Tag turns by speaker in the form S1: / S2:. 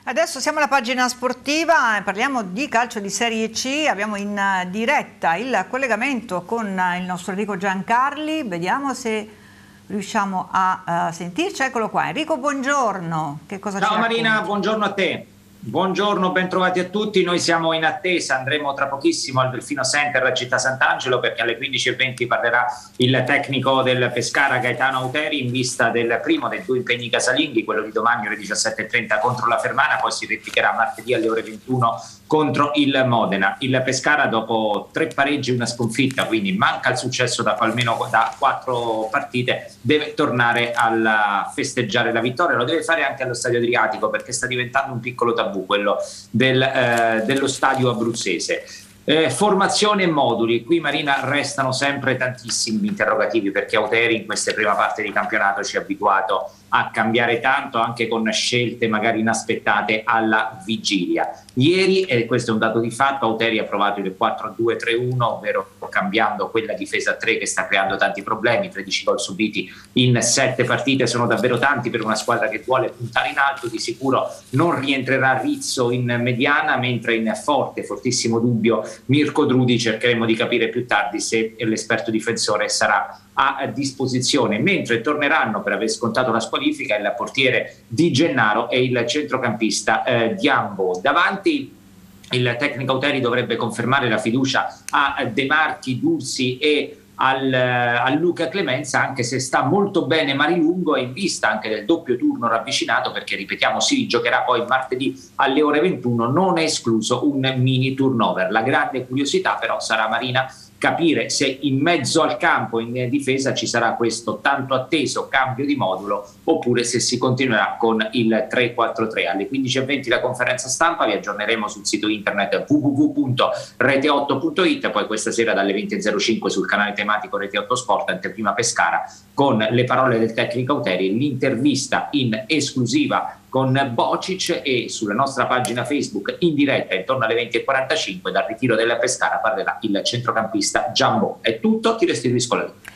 S1: Adesso siamo alla pagina sportiva, parliamo di calcio di Serie C, abbiamo in diretta il collegamento con il nostro Enrico Giancarli, vediamo se riusciamo a sentirci. Eccolo qua, Enrico, buongiorno. Che cosa
S2: Ciao
S1: ci
S2: Marina,
S1: racconti?
S2: buongiorno a te. Buongiorno, ben trovati a tutti. Noi siamo in attesa, andremo tra pochissimo al Delfino Center a Città Sant'Angelo perché alle 15:20 parlerà il tecnico del Pescara Gaetano Auteri in vista del primo dei due impegni casalinghi, quello di domani alle 17:30 contro la Fermana, poi si replicherà martedì alle ore 21 contro il Modena. Il Pescara dopo 3 pareggi e una sconfitta, quindi manca il successo da almeno da 4 partite, deve tornare a festeggiare la vittoria, lo deve fare anche allo Stadio Adriatico perché sta diventando un piccolo tabù quello dello stadio abruzzese. Formazione e moduli, qui Marina restano sempre tantissimi interrogativi perché Auteri in queste prime parti di campionato ci ha abituato a cambiare tanto anche con scelte magari inaspettate alla vigilia. Ieri, e questo è un dato di fatto, Auteri ha provato il 4-2-3-1, ovvero cambiando quella difesa a 3 che sta creando tanti problemi. 13 gol subiti in 7 partite sono davvero tanti per una squadra che vuole puntare in alto. Di sicuro non rientrerà Rizzo in mediana, mentre in fortissimo dubbio Mirko Drudi. Cercheremo di capire più tardi se l'esperto difensore sarà a disposizione, mentre torneranno per aver scontato la squalifica il portiere Di Gennaro e il centrocampista Diambo. Davanti il tecnico Auteri dovrebbe confermare la fiducia a De Marchi, Dursi e a Luca Clemenza, anche se sta molto bene Marilungo e in vista anche del doppio turno ravvicinato, perché ripetiamo si giocherà poi martedì alle ore 21, non è escluso un mini turnover. La grande curiosità però sarà, Marina, capire se in mezzo al campo in difesa ci sarà questo tanto atteso cambio di modulo oppure se si continuerà con il 3-4-3. Alle 15:20 la conferenza stampa, vi aggiorneremo sul sito internet www.rete8.it, poi questa sera dalle 20:05 sul canale tematico Rete 8 Sport, anteprima Pescara, con le parole del tecnico Auteri, l'intervista in esclusiva con Bocic, e sulla nostra pagina Facebook in diretta intorno alle 20:45 dal ritiro della Pescara parlerà il centrocampista Giambo. È tutto, ti restituisco la linea.